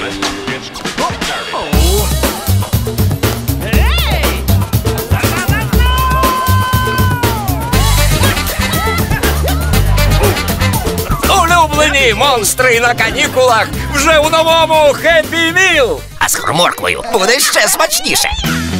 Улюблені монстри на канікулах вже у новому Happy Meal! А з морквою буде ще смачніше.